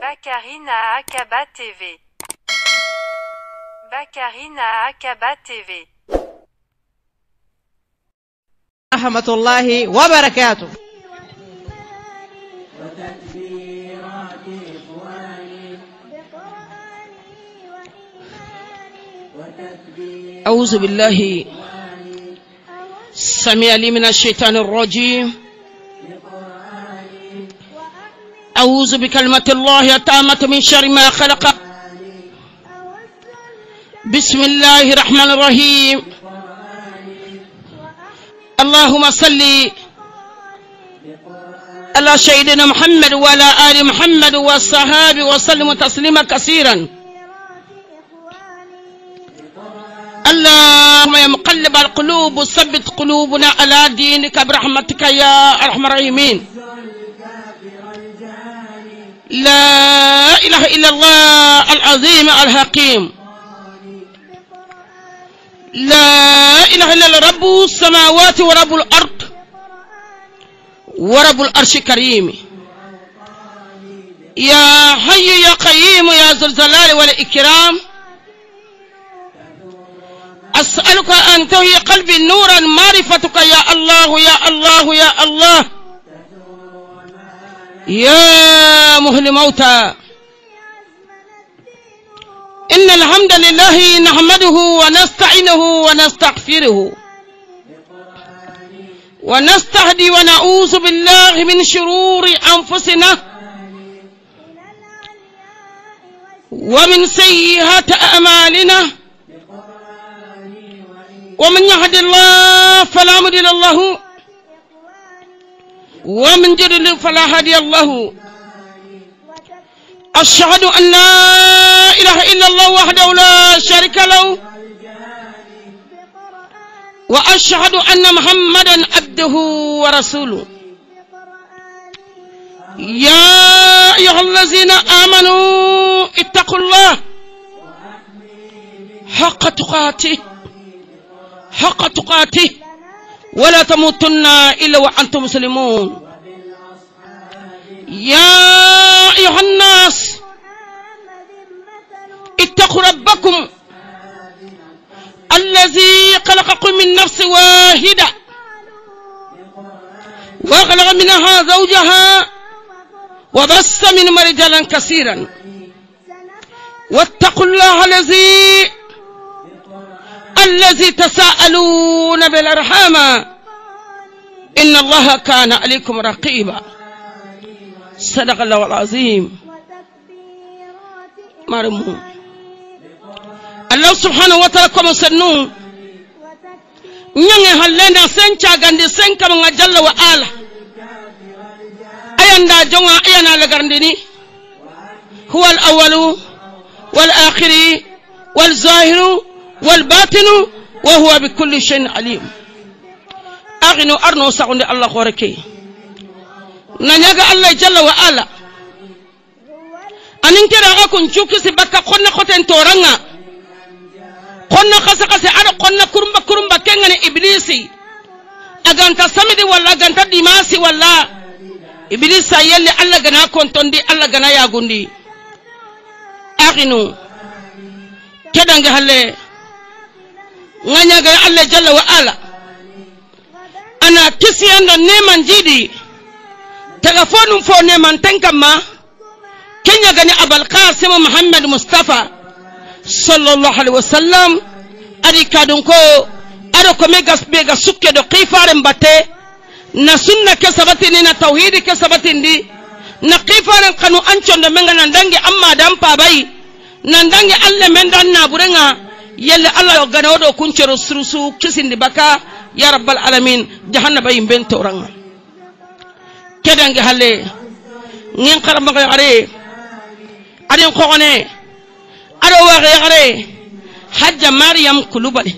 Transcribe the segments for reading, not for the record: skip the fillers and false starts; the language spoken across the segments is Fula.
Bakarina Akaba TV. Bakarina Akaba TV. ورحمة الله وبركاته. أعوذ بالله السميع العليم من الشيطان الرجيم. أعوذ بكلمة الله التامة من شر ما خلق. بسم الله الرحمن الرحيم. اللهم صل على سيدنا محمد وعلى آل محمد والصحابة وسلم تسليما كثيرا. اللهم يا مقلب القلوب ثبت قلوبنا على دينك برحمتك يا أرحم الراحمين. لا إله إلا الله العظيم الحكيم. لا إله إلا الله رب السماوات ورب الأرض ورب العرش الكريم. يا حي يا قيوم يا ذو الجلال والإكرام. أسألك أن تهي قلبي نورا معرفتك يا الله يا الله يا الله يا مهل موتى. إن الحمد لله نحمده ونستعينه ونستغفره ونستهدي ونعوذ بالله من شرور أنفسنا ومن سيئات أعمالنا. ومن يهد الله فلا مضل له ومن يضلل فلا هادي له. أشهد أن لا إله إلا الله وحده لا شريك له وأشهد أن محمدا عبده ورسوله. يا أيها الذين آمنوا اتقوا الله حق تقاته حق تقاته ولا تموتن إلا وأنتم مسلمون. يا أيها الناس اتقوا ربكم الذي خلقكم من نفس واحدة وخلق منها زوجها وبث منهما رجالا كثيرا. واتقوا الله الذي تساءلون بالأرحام إن الله كان عليكم رقيبا. صدق الله العظيم. مرمو الله سبحانه وتعالى كما سنو نيغي هالنا سنچا غاندي سنكا ما جل وعلا اياندا جونغا ايانا لغاندني هو الاول والاخر والظاهر والباطن وهو بكل شيء عليم. اغنو ارنو ساوندي الله خوركي نانيغا الله جل وعلا أنكر أكون جوكس بكا قلنا خوتين تورنا قلنا خسقس على قلنا كرمبا كنغني إبليسي أغانتا سمدي ولا أغانتا ديماسي ولا إبليس يلي الله غنا كونتوندي الله غنا ياغوندي أغنو كدانغ هالي نانيغا الله جل وعلا أنا تسيان نيمان جيدي تغفون فو نيمان تنكما كن غني أبو القاسم محمد مصطفى صلى الله عليه وسلم أدي كادونكو أدو كميغاس بيغا سوكي دو قيفارن باتي na sunna ke sabatini na tauhidi ke sabatindi na qifaran kanu anchon da menga nandangi amma dan pabai nandangi alle mendan na burenga yelle Allah yo gana do kunchero surusu kisindi baka ya rabbal alamin jahannaba yimben toranga kedangi halle ngin karama ko are adin khone ado waxe are hajja maryam kulubali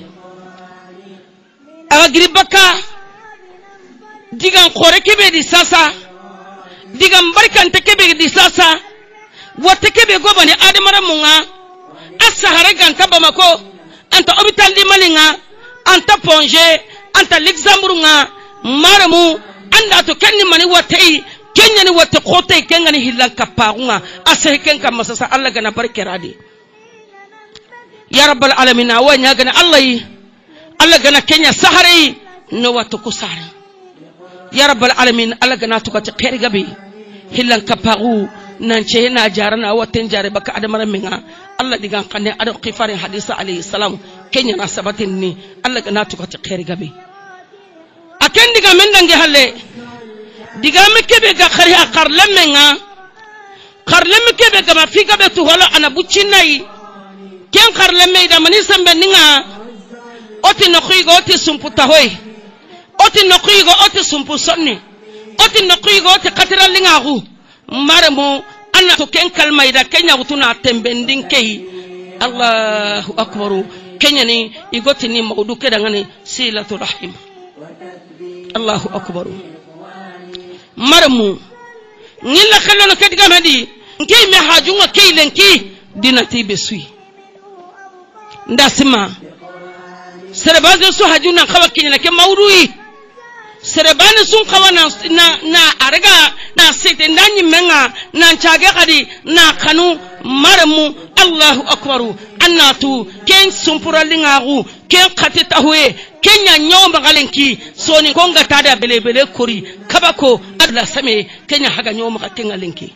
aga gribaka digan khore kebe di sasa digan barkante kebe di sasa wote kebe gobani adamara munga asahare ganta bamako anta hospital di malinga anta ponge anta luxembourg nga maramu anda to kanni mani wote kenya ni wate khote kenga ni hillan kapaunga ase kenga masasa Allah gana barkeradi ya rabbal alamin wa nya gana Allah gana kenya sahari no wate kusari ya rabbal alamin Allah gana tukati khairi gabi hillan kapau nanche na jarana waten jare baka adamara minga Allah digan kanne ado khifari hadisa alayhi salam kenya na sabatin ni Allah gana tukati khairi gabi aken diga mendange halle diga mekebe ga khari akar lemenga kharlem kebe ga mafika betu wala ana buchinai ken kharlem da mani sambe ninga oti nokuigo oti sumputa hoy oti nokuigo oti sumpu sonni oti nokuigo oti katira lingagu maramo anna to ken kalma ida kenya butuna tembendin kei Allahu akbar kenya ni igoti ni maudu kedangani silatu rahim Allahu akbar marmu ngilla khallano kediga madi ngey me hajunga keilenki dinati besui ndasima serebaze su hajuna khawa kinyana ke mawrui serebane sun khawa na arga na sete ndani menga na chage kadi na kanu marmu Allahu akbar annatu ken sumpura lingagu ken khatita huwe kenya nyomba galenki soni konga tada belebele kori kabako Allah same kenya haga nyomba kenga lenki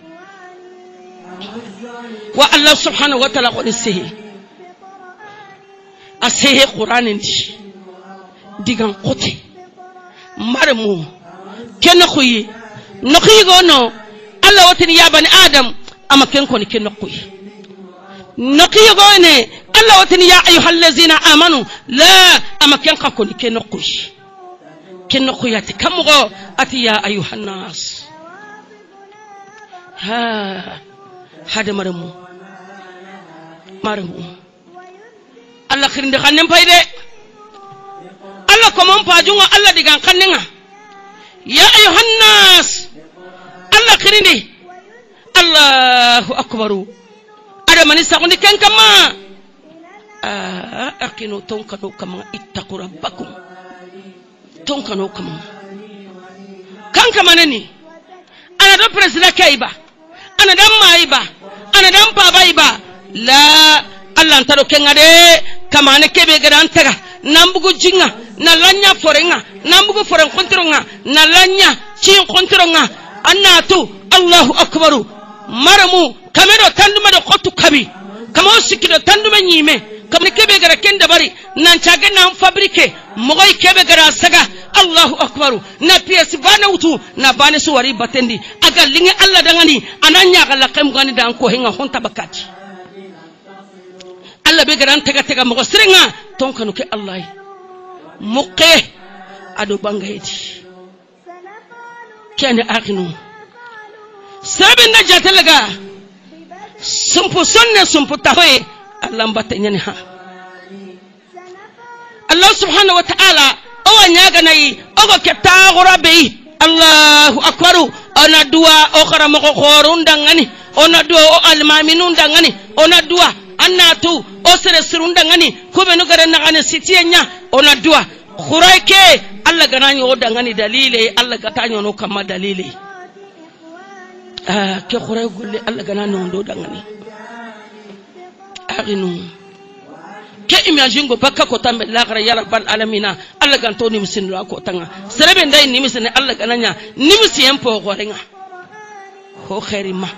wa Allah subhanahu wa ta'ala qul sihi asehe qur'anin digan qote marmu ken khoyi nokhi gono Allah watini ya bani adam ama ken ko ni ken khoyi nokhi gone Allah watini ya ayyuhallazina amanu la ama ken ko ni ken khoyi ken khoyati kamgo ati ya ayyuhan nas ha hada marmu Allah khirinde khanem payde Allah ko mon pajunga Allah digan khanninga ya ayyuhan nas Allah khirinde Allahu akbar ada manisa kundi kenkama akino tonkano kama ittaqu rabbakum tonkano kama kankama nani ana do president kaiba ana dan maiba ana dan babaiba la Allah ntaro kengade kama ne kebe gadan taga nambugo jinga na lanya forenga nambugo foren kontronga na lanya chin kontronga annatu Allahu akbar maramu kamero tanduma do khotu kabi kama sikido tanduma nyime kama kebe gara kenda bari nan chaga nan fabrique mogoy kebe gara saga Allahu akbar na pièce bana wutu na bane suwari batendi aga lingi Allah dangani ananya gala kam gani dan ko hinga honta bakati Allah be garan tega mo srenga tonkanu ke Allah muqe ado bangaydi kene akinu sabin da jatalaga sumpu sonne sumpu tahoy Allah mbate nyani ha Allah subhanahu wa ta'ala o nyaga nayi o ke taagura be Allahu akbar ona dua o khara mo khorun dangani ona dua o almaminun dangani ona dua annatu osere surunda ngani kubenu garan ngani sitiyenya ona dua khuraike Allah ganani oda ngani dalile Allah gatanyo no kama dalile ke khurai gulle Allah ganani ondo dangani aginu ke imagine go bakka ko tambe lagra ya rabbal alamina Allah ganto ni misin la ko tanga serebe ndai ni misin Allah gananya ni misien po gorenga ho khairima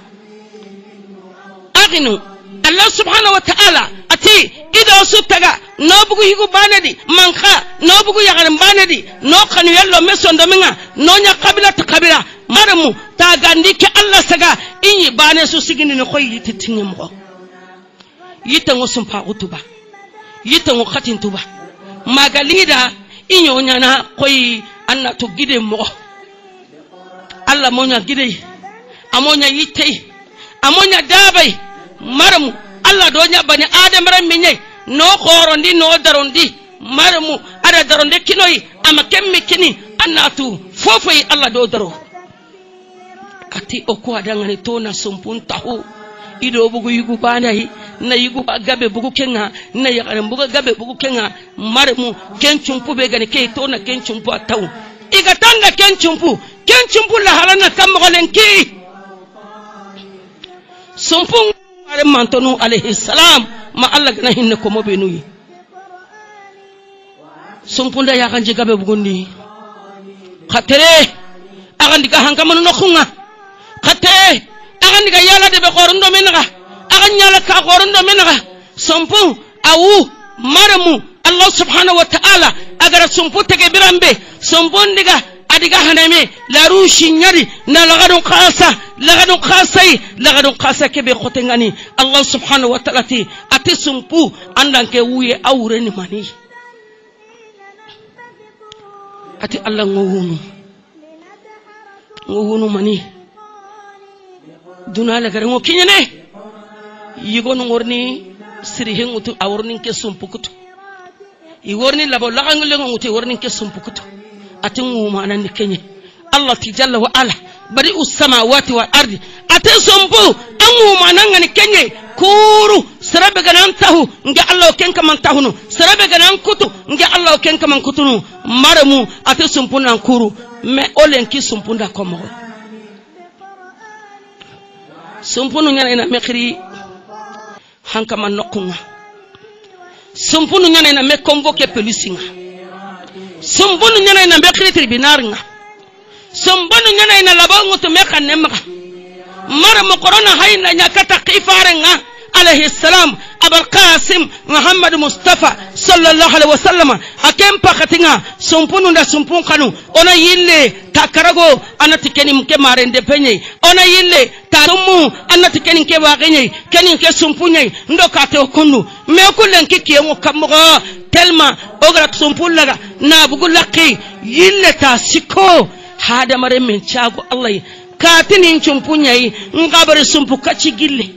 aginu Allah subhanahu wa ta'ala ati ido sutaga no bugu higu banadi manka no bugu yagaram banadi no khanu yallo mesondo minga no nya kabila ta kabila maramu ta gandi ke Allah saga inyi bane su sigini no koy yititinye mo yitango sumpa utuba yitango khatin tuba magalida inyo nyana koy anna to gide mo Allah mo nya gide amonya yitte amonya dabay maramu Allah do nya bani adam ran minye no khorondi no darondi maramu ada daronde kinoyi ama kemmi kini annatu fofoi Allah do daro ati oko adangani to na sumpun tahu ido bugu yugu banai na yugu gabe bugu kenga na yagaran bugu gabe bugu kenga maramu ken chumpu be gani ke to na ken chumpu ataw igatanda kenchumpu la halana kamolenki sumpung ale mantonu alayhi salam ma Allah gana hinne ko mobe nuyi sumpunda ya kan jigabe bugundi khatere agan diga hankamanu nokhunga khatere agan diga yala de be qorondo menaga agan yala ka qorondo menaga sumpung awu maramu Allah subhanahu wa ta'ala agara sumpu tege birambe sumpun diga adiga haname la rushi nyari na lagadun qasai kebe khotengani Allah subhanahu wa ta'ala ti ati sumpu andanke wuye awre ni mani ati Allah ngowunu mani dunala gare ngo kinyane yigonu ngorni siri hengutu awrnin ke sumpu kutu igorni labo lagangule ngutu wornin ke sumpu kutu atingu manan kenye Allah tijalla wa ala bari ussamawati wal ardi atin sumpu angu manan ngani kenye kuru sarabe ganan tahu nge Allah kenka man tahunu sarabe ganan kutu nge Allah kenka man kutunu maramu atin sumpu nan kuru me olenki sumpu nda komo sumpu nu nyana ina mekri hanka man nokunga sumpu nu nyana ina me convoquer policinga sumbunu nyana ina mekri tribunal nga sumbunu nyana ina labongu to meka nemga mara mo corona hayna nyakata qifare nga alayhi salam abul qasim muhammad mustafa sallallahu alaihi wasallam akem pakatinga sumpunu nda sumpun kanu ona yille takarago anati keni mke marende penye ona yille tarumu anati keni ke wagenye keni ke sumpunye ndoka te okunu me okulen kikiye mo kamogo telma ogra sumpullaga na bugulaki yille ta siko hada mare men chago allah katini chumpunyai ngabare sumpu kachi gille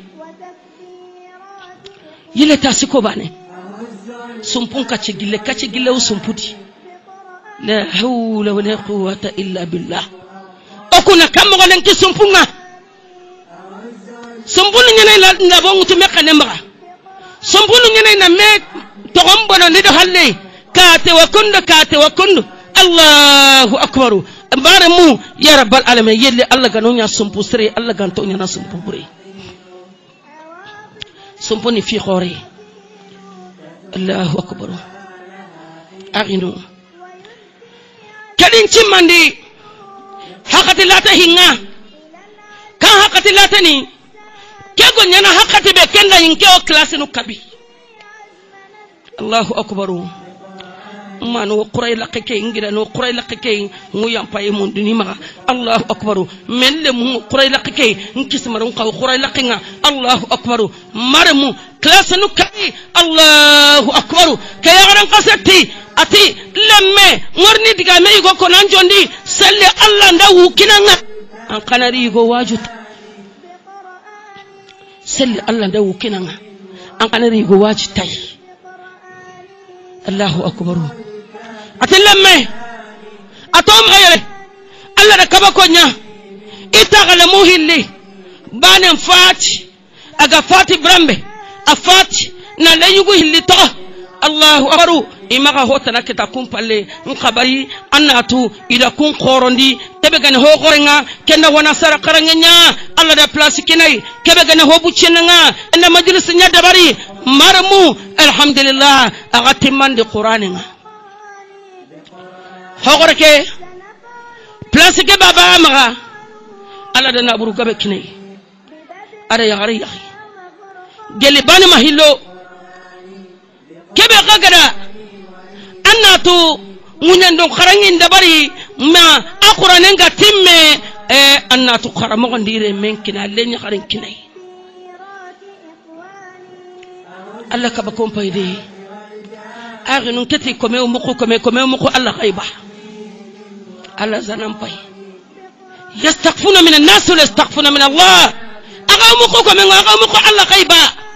yille ta siko bane sumpun kachi gille usumputi la hawla wala quwwata illa billah okuna kamogo lenki sumpunga sumpunu nyane la bongu to mekane mbaga sumpunu nyane na me togombono nido halle kate wa kundu Allahu akbar baramu ya rabbal alamin yelle Allah ganonya sumpu sire Allah ganto nya na sumpu bure sumpu ni fi khore Allahu akbar aginu kadin chimandi hakati lata hinga kan hakati lata ni kego nyana hakati be kenda yinkeo classe no kabi Allahu akbar manu quray laqike ngira no quray laqike mu yampay mun dini ma Allahu akbar melle mu quray laqike nkismaru qaw quray laqinga Allahu akbar marmu classe no kabi Allahu akbar kayaran qasati ati lemme ngorni diga me go ko nan jondi selle Allah nda wukinanga an kanari go wajut selle Allah nda wukinanga an kanari go wajitay Allahu akbar atillemme atom gayre Allah da kabako nya itagala muhilli banen fati aga fati brambe afati na layugo hilli to Allahu akbar imaga hotana kita kumpalle nkabari annatu ila kun qorondi kebe gane ho gorenga kenna wana sara karangenya Allah da place kinai kebe gane ho buccenga enda majlis nya dabari marmu alhamdulillah agatimande qur'aninga hogoreke place ke baba amaga Allah da naburu gabe kinai ara ya gari geli bani mahillo kebe gagada annatu munyando kharangin dabari ma alquran nga timme annatu kharamo ndire men kina lenya kharin kinai Allah ka bakom payde aginu keti kome muko Allah ghaiba Allah zanam pay yastaghfuna min an-nas wa yastaghfuna min Allah agamuko Allah ghaiba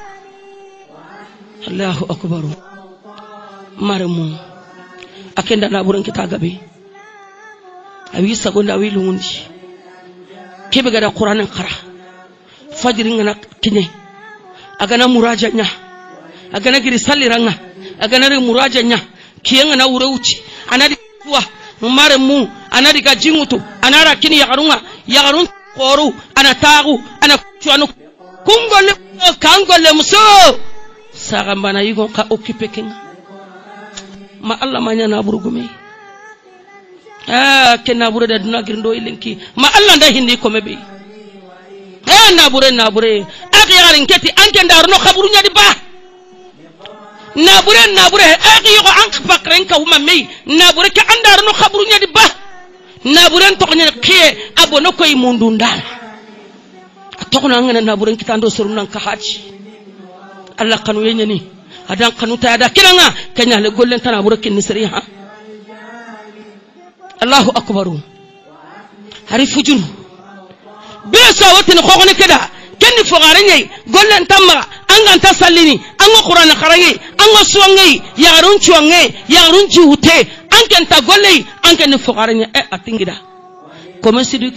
Allahu akbar marmu akenda na buran kita gabe awi sagonda awi lungundi kebe gada qur'anin qara fajirin na kinye agana murajanya agana giri salliranga agana ri murajanya kiyenga na ureuci anadi wa marmu anadi ga jingutu anara kini yagarun qoru ana tagu ana tuanu kungolle kangolle muso sagambana yigo ka occupé kinga ma Allah manya na burgume kenna bure da duna girndo ilenki ma Allah nda hindi ko mebe na bure agiyarin keti anke ndaruno khaburu nyadi ba na bure agiyo an fakren ka wuma mei na bure ka andaruno khaburu nyadi ba na bure to nya khiye abono koy mundu ndala to ko ngana na bure kitando surunan ka haji Allah kanu yenyani adan kanu ta da kiranga kanya le gollen tana bure kin nisri ha Allahu akbaru hari fujur bisa watin khogone keda kenni fogare nyai gollen tamma angan tasallini ango qur'an kharayi ango suwangai yarun chuwangai yarun jiwute anken ta gollei anken fogare nya atingida comme c'est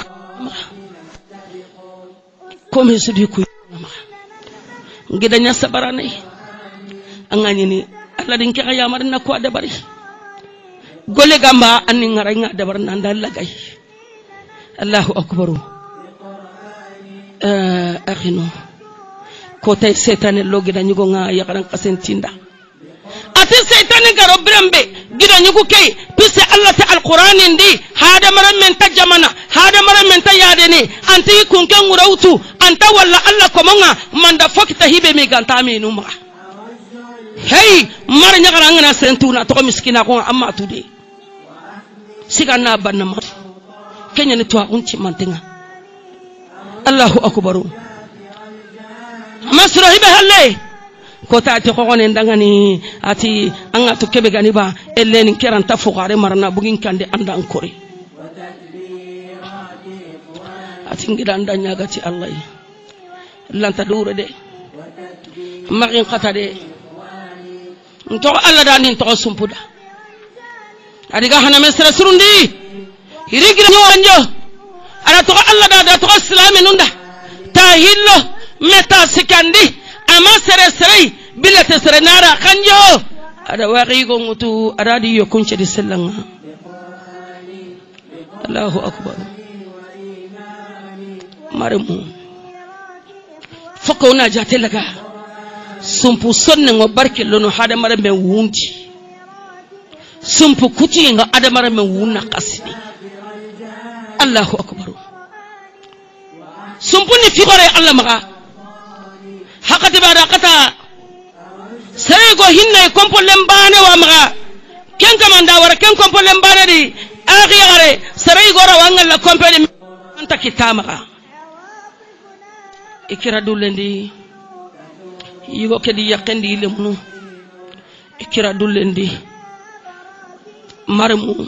du ku ngidanya sabarane angani ni Allah din ke ya marna ko da bari golle gamba anni ngaray da bar nan dal lagay Allahu akbar akhino ko tay setane logi da nyugo nga yakaran qasentinda ati setane garo brembe gida nyugo kay pisse Allah ta alquran ndi hada maran men tajamana hada maran men tayadene anti kunkan ngurawtu anta walla Allah ko monga manda fokta hibe mi ganta mi numa hey mar nyakara ngana sentuna to miskina ko amma tude sigana banna mat kenya ni to unci mantinga Allahu akbar masro hibe halle ko taati ko gonen dangani ati anga to kebe gani ba ellen keranta fukare marna bugin kande anda ankori ati ngidan danya gati Allah lanta dure de magin khata de nto Allah dani to sumpuda adiga hana mesra surundi hirigira nyoanjo ana to Allah da to islami nunda tahillo meta sikandi ama sere bilate sere nara kanjo ada waqi go mutu aradi yo kunce di sellanga Allahu akbar maremu foko na jatelaga sumpu sonne ngo barke lono hada marame wundi sumpu kuti nga ada marame wunna kasidi Allahu akbar sumpu ni figore Allah maga hakati bada kata sego hinne kompo lembane wa maga ken kamanda wara ken kompo lembane di akhire sarai gora wangala kompo de anta kitamaga ikira dulendi yigo kedi yakendi lemnu ikira dulendi marmu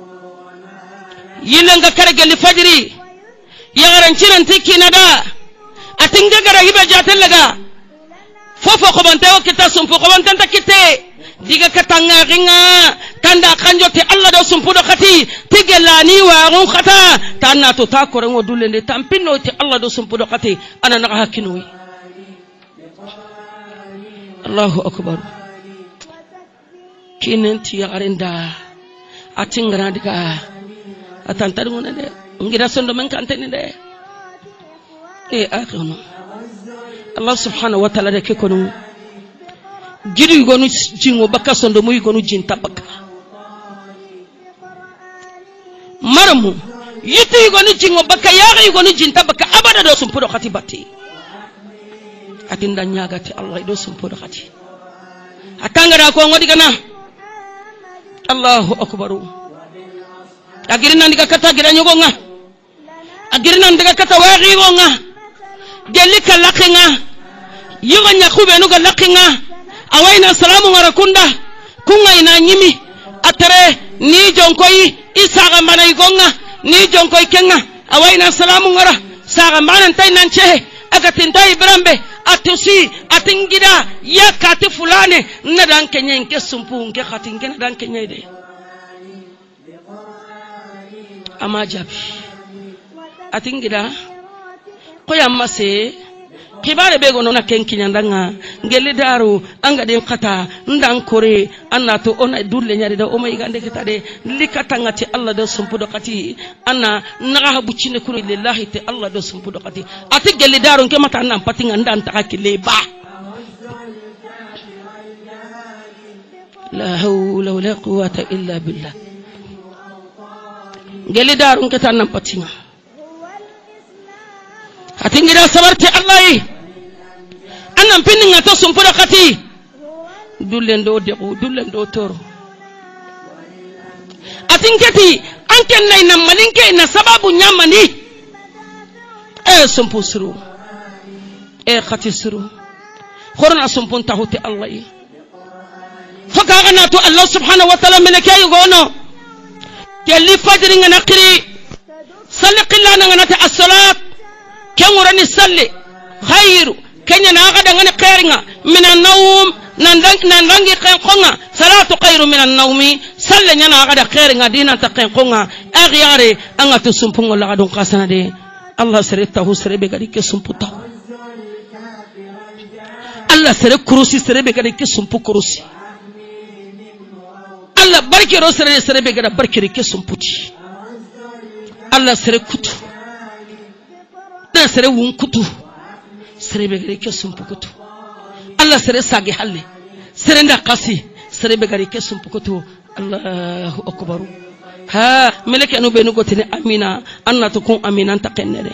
yilanga kargeli fajri yagaran cinan tikki nada atinga gara hiba jatelaga fofo ko bante o kita sumpu ko bante ta kite diga katanga ringa tanda kanjote Allah do sumpu do khati tigelani wa gon khata tanna to ta ko rengo dulende tampino ti Allah do sumpu do khati ana na hakinoyi Allahu akbar kinen ti yagarenda atingra diga atantar ngone de ngira sondo men kantene de akhono Allah subhanahu wa ta'ala de kekono gidu gonu jingo baka sondo muy gonu jinta baka maramu yiti gonu jingo baka yaga gonu jinta baka abada do sumpudo khati batti atinda nyagati Allah do sumpudo khati atangara ko ngodi kana Allahu akbar agirina ndiga kata gira nyogo nga agirina ndiga kata wagi nga gelika lakinga yuga nyakube nuga lakinga awaina salamu ngarakunda kunga ina nyimi atare ni jonkoyi isaga mana igonga ni jonkoyi kenga awaina salamu ngara saga mana ntai nanche agatintai brambe atusi atingida yakati fulane nadan kenye nke sumpu nke khatinge nadan kenye de ama jabi atingida ko yamma se kibare be gono na kenki nyandanga ngeli daru anga den kata ndan kore annato ona dulle nyari da o mai gande kitade likata ngati Allah do sumpudo kati anna naga bucine kunu lillahi ta Allah do sumpudo kati ati geli daru nke mata nan patinga ndan ta hakile ba la hawla wala quwwata illa billah geli daru nke tan nan patinga atingira sabarte Allah anam pinninga to sumpudo kati dullen do dego dullen do toro atinketi anken nay nam malinke na sababu nyamani sumpu suru khati suru khorna sumpun tahuti Allah faka ana to Allah subhanahu wa ta'ala meleke yugono kelli fajri ngana qiri salli qillana ngana ta as-salat kengurani salli khairu kenya na aga dangane qeringa min an-nawm nandangi qenqonga salatu khairu min an-nawmi salle nyana aga da qeringa dina ta qenqonga aghyare anga to sumpungo la gadon qasana de Allah saritahu serebe gadi ke sumputa Allah sere kurusi serebe gadi ke sumpu kurusi Allah barke ro serebe gada barke ke sumputi Allah sere kutu na sere wun kutu serebe gari ke sumpukutu Allah sere sagi halle sere nda qasi serebe gari ke sumpukutu Allahu akbar ha meleke anu benu gotine amina annatu kun amina taqennere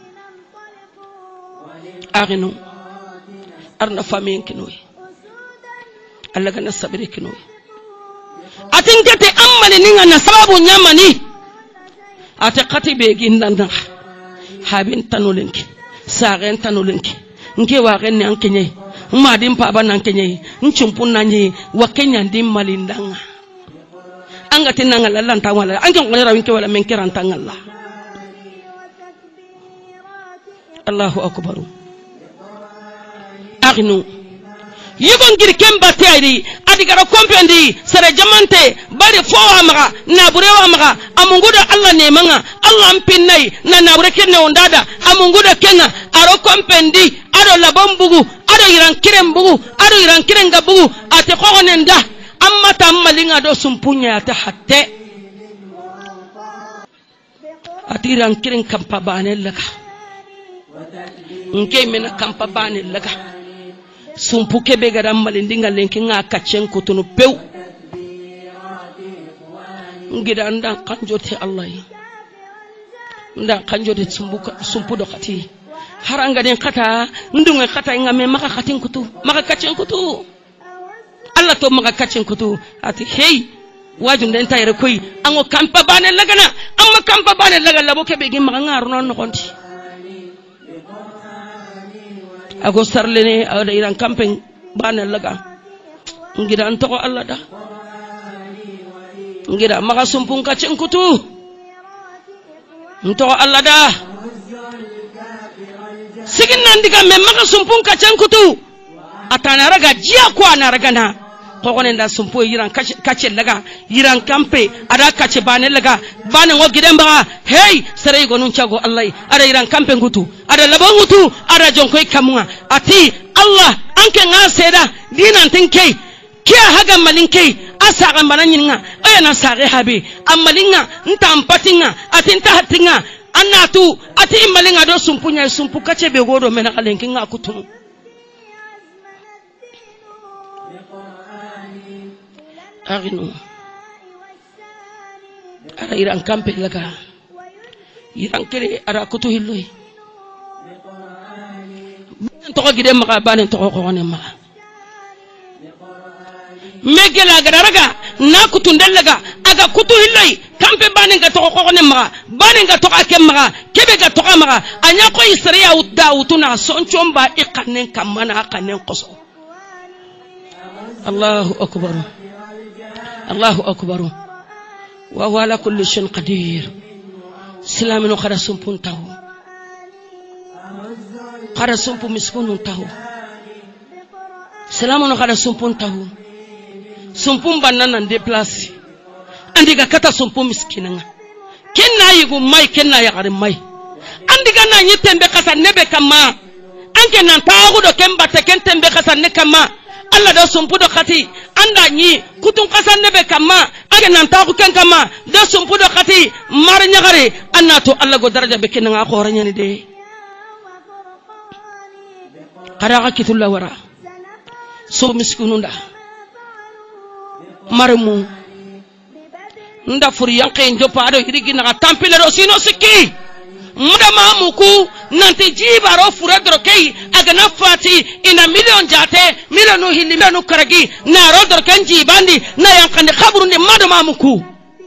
aginu arna famin kinoy Allah gana sabire kinoy atingete ammali ninga na sababu nyamani ate qatibe gindanda habin tanulenki sagen tanulenki nke wa genne ankenye ma dim pa ban ankenye nchumpun nanyi wa kenya dim malindanga anga tinanga lallan tawala anke ngora winke wala menkiran tangalla Allahu akbar agnu yibon girkem batayri adigara kompendi sare jamante bari fowa maga naburewa maga amungudo Allah ne manga Allah ampinnai na nabure kenne ondada amungudo kenga aro kompendi ado labon bugu ado iran kiren bugu ado iran kiren gabugu ate kogonenda amma tammalinga do sumpunya ta hatte atiran kiren kampa banel laga nke mena kampa banel laga sumpu kebe gara malindinga lenki nga kachen kutunu pew ngida nda kanjote Allah nda kanjote sumpu do khati haranga den kata ndunga kata ngame maka khatin kutu maka kachen kutu Allah to maka kachen kutu ati hey wajum den tayre koy ango kampa bane lagana amma kampa bane laga labo kebe gi maka ngaru non nokonti ago sarlene ada iran camping bana laga ngira antoko Allah da ngira maka sumpung kaceng kutu ntoko Allah da sigin nandiga me maka sumpung kaceng kutu atana raga jia kwa na raga na kokone nda sumpu iran kace laga iran campe ada kace bane laga bane ngo gidemba hey sare go nun chago Allah ada iran campe ngutu ada labongutu ada jonkoy kamunga ati Allah anke nga seda dinan tinkei kia haga malinkei asaga mananyinga ayana sare habi amalinga ntampatinga ati ntahatinga annatu ati imalinga do sumpunya sumpu kace be godo mena kalenki nga kutu aginu ara iran kampe laga iran kere ara kutu hilloy toko gide maka bane toko ko ne maka megela garaga na kutu ndallaga aga kutu hilloy kampe bane ga toko ko ne maka bane ga toko akem maka kebe ga toko maka anya ko isriya udawutuna sonchomba ikanen kamana akanen qoso Allahu akbar الله أكبر وهو على كل شيء قدير سلام نخرج سمبون تاو خرج سمبو مسكون تاو سلام نخرج سمبون تاو سمبون بنانا دي بلاس عندي كاتا سمبو مسكيننا كنا يقول ماي كنا يقرب ماي عندي كنا يتم بكاسا نبي كما anke nan tagu do kemba te kentembe kasanne kama Allah da sumpu do khati anda ni kutun kasanne be kama anke nan tagu ken kama da sumpu do khati mar nyagare annato Allah go daraja be kenanga ko ranyani de qara kitullah wara so miskununda marmu nda furi yanke njopa ado hirigi na tampile do sino sikki muda mamuku nanti jibaro furadro kay agana fati ina million jate milionu hilli milionu karagi na rodro kanji bandi na yankande khaburundi mada mamuku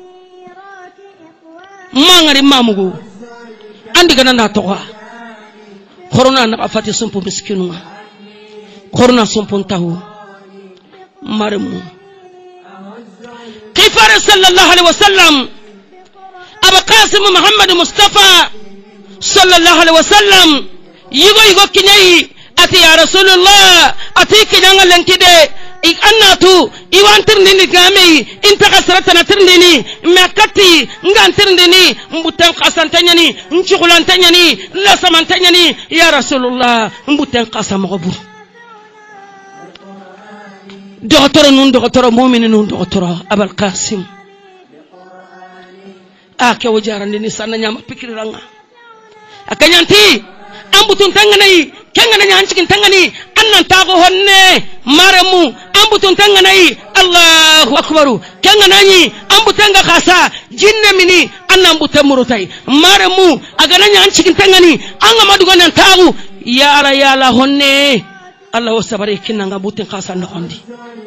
mangari mamugu andi gana na towa corona na fati sumpu miskinu corona sumpu tahu marmu kifar sallallahu alaihi wasallam aba qasim muhammad mustafa sallallahu alaihi wasallam yigo kinyai ati ya rasulullah ati kinyanga lenkide annatu iwantirndini gami inta kasratana tirndini makati ngantirndini mbutan qasantanyani nchukulantanyani la samantanyani ya rasulullah mbutan qasamogobur docteur mu'minin docteur abul qasim ake wajarandini sanna nyama pikiranga akanyanti ambutun tanganai kengana nyancikin tangani annan tago honne maremu ambutun tanganai Allahu akbaru kengana ni ambutanga khasa jinne mini annan butamurutai maremu agana nyancikin tangani anga maduganan tagu yara yala honne Allah wasabari kinanga butin khasa nondi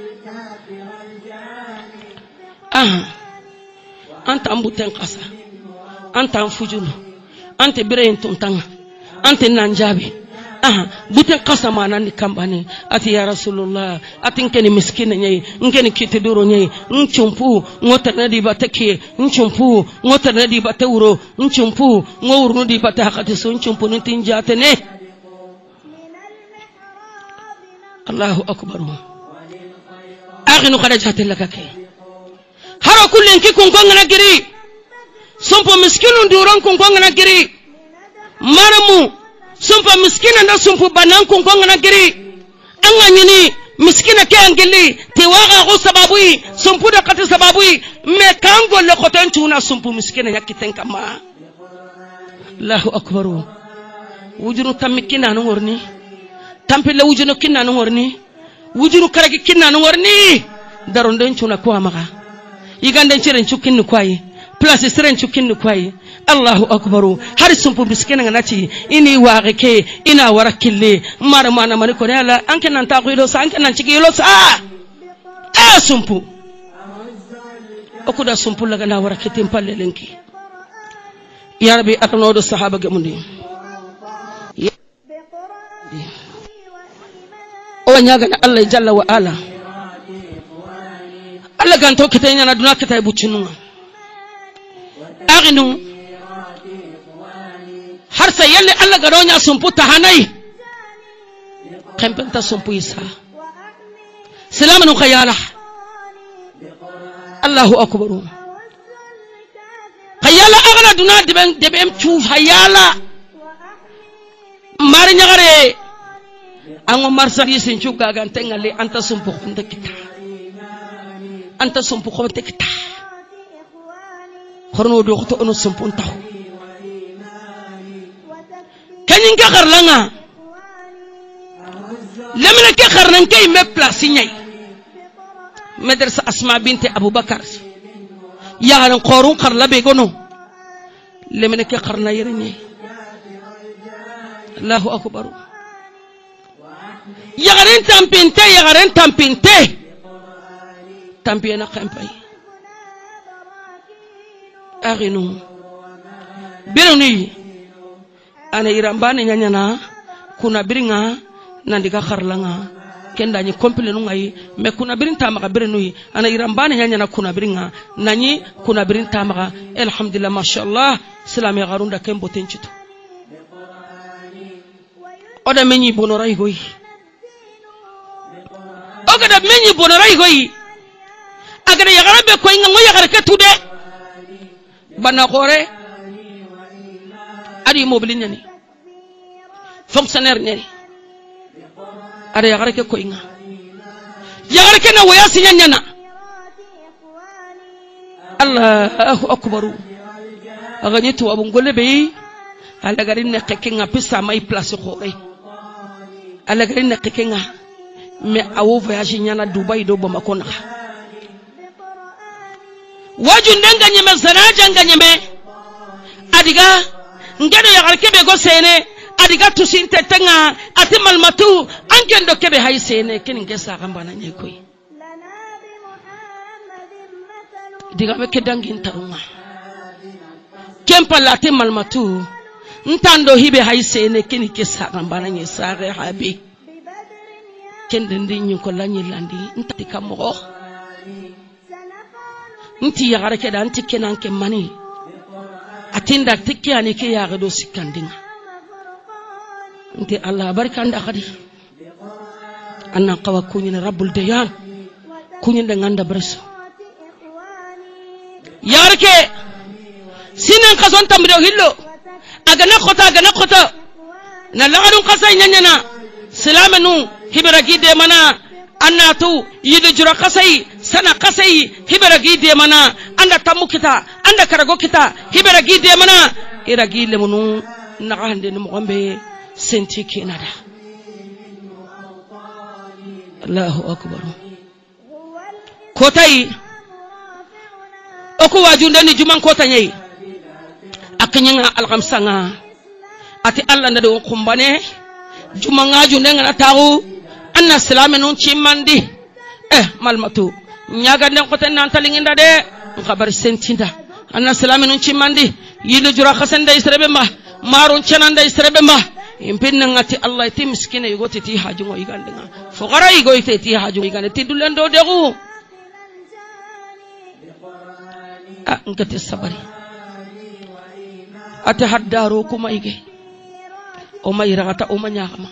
anta ambuten khasa anta fujulu ante birayin tuntanga ante nanjabi buten qasama nan kambani ati ya rasulullah ati nkeni miskina nyai nkeni kitiduro nyai nchumpu ngota nadi batake nchumpu ngota nadi batawro nchumpu ngowru nadi bataka so nchumpu ntinjate ne Allahu akbar aghinu kharajati lakake haro kullin kikun kongana giri sumpo miskinu nduron kun kongana giri maramu sumpo miskina na sumpo banan kun kongana giri anga nyini miskina ke angeli te waga go sababui sumpo da kata sababui me kango le kotan tuna sumpo miskina yakiten kama Allahu akbar wujunu tamikina no ngorni tampile wujunu kinna no ngorni wujunu karagi kinna no ngorni daron den tuna ko amaga yiganden ciren cukinni kwai place siren cukinni kwai Allahu akbaru har sumpu biskena ngati ini waqike ina warakille mar mana mani ko ala anke nan ta ko sa anke nan cigi lo sa sumpu okuda sumpu laga na warakitin palle lenki ya rabbi akano do sahaba gamundi o nyaga na Allah jalla wa ala Allah ganto kitanya na duna kitay bucinu aginu har sai yalle Allah garonya sumpu tahanai kempenta sumpu isa salamun khayala Allahu akbar khayala agna duna debem chu khayala mar nyagare ango marsari sin chu gagan tengale anta sumpu khonde kita anta sumpu khonde kita khorno do khto ono sumpu taw kanin ka kharlanga lamna ka kharnan kay me place nyai madrasa asma binti abubakar ya ran qorun kharla be gono lamna ka kharna yirni Allahu akbar ya garen tampinte tampiena kampai aginu biruni ana irambane nyanyana kuna biringa nandika kharlanga kenda ni komple nungai me kuna birin tamaka birinui ana irambane nyanyana kuna biringa nanyi kuna birin tamaka alhamdulillah mashallah salami garunda kembo tenchito oda menyi bonorai goyi ogada menyi bonorai goyi agada yagarabe ko inga ngoya garaka tude bana khore adi mobilin nyani fonctionnaire nyani ada yagare ke ko inga yagare ke na waya sinyana Allahu akbar agani to abun golle be ala garin ne kekenga pisa mai place khore ala garin ne kekenga me awo voyage nyana Dubai do Bamako na wajun danga nyeme zanaja nganyeme adiga ngado yagare ke be go sene adiga tusinte tenga ati malmatu angendo kebe hay sene kinin ke sa gambana nye koy diga be kedangin taruma kempa lati malmatu ntando hibe hay sene kinin ke sa gambana nye sare habi kendindi nyuko lanyi landi ntati kamo nti yagare ke dan tikenan ke mani atinda tikiyani ke yagado sikandinga nti Allah barkanda khadi anna qawa kunyina rabbul dayan kunyinda nganda breso yarke sinan kason tamdo hillo agana khota na laadun qasay nyanyana salamanu hibragi de mana annatu yidu jura qasay sana qasay hibragi de mana anda tamukita anda karago kita hibragi de mana iragi lemunu nagande mo gombe senti kenada Allahu akbar kotai oku wajundani juman kota nyai akanyanga alqamsanga ati Allah ndado kumbane jumanga jundenga na tawu anna salamun chimandi malmatu nyaga nden kota nan talinginda de khabar sentinda anna salamun chimandi yilu jura khasanda isrebe ma marun chananda isrebe ma impinna ngati Allah ti miskina yugoti ti hajungo igandinga fuqara yugoti ti hajungo igande ti dulendo degu ngati sabari ati haddaro kuma ige o mayrata o manyama